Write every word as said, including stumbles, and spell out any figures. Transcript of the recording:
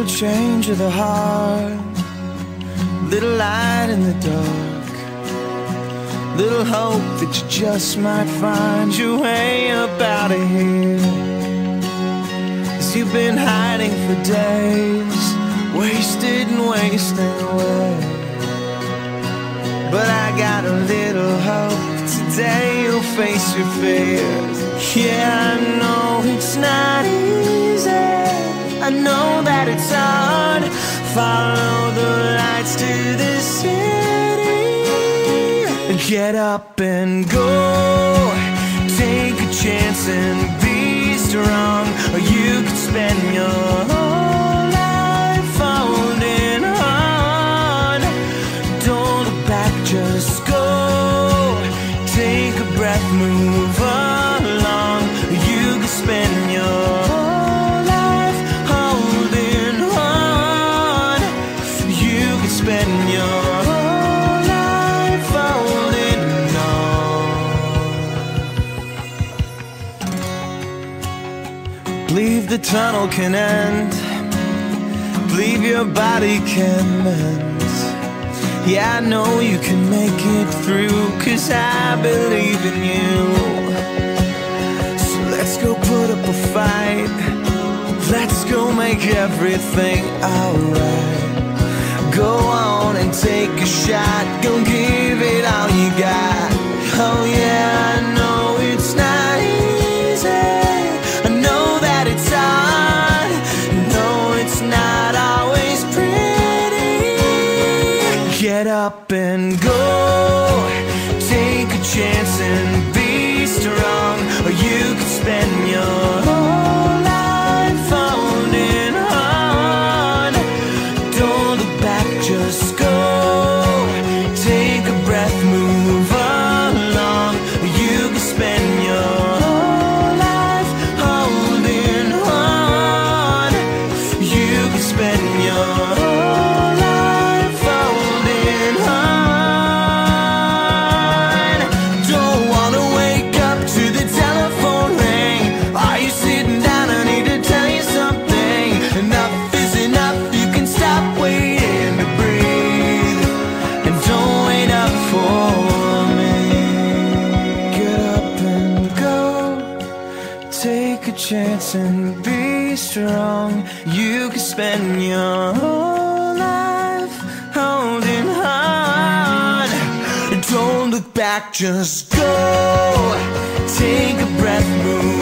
little change of the heart, little light in the dark, little hope that you just might find your way up out of here. 'Cause you've been hiding for days, wasted and wasting away. But I got a little hope, today you'll face your fears. Yeah, I know it's not easy, I know that it's hard. Follow the lights to the city, get up and go. Take a chance and be strong, or you could spend your whole life holding on. Don't look back, just go. Take a breath, move along. You could spend your whole life holding on. You could spend your whole life holding on. Believe the tunnel can end, believe your body can mend. Yeah, I know you can make it through, 'cause I believe in you. So let's go put up a fight, let's go make everything alright. Go on and take a shot, go give it all you got. Oh yeah, I know it's not easy, I know that it's hard, I know it's not always pretty. Get up and go, take a chance and be strong, or you could spend your whole life holding on. Don't look back, just go. Take a breath, move along, or you could spend your whole life holding on. You could spend your whole life holding on. Don't wanna wake up to the telephone ring. Are you sitting down? I need to tell you something. Enough is enough, you can stop waiting to breathe, and don't wait up for me. Get up and go, take a chance and be strong. You can spend your whole life holding on. Don't look back, just go. Take a breath, move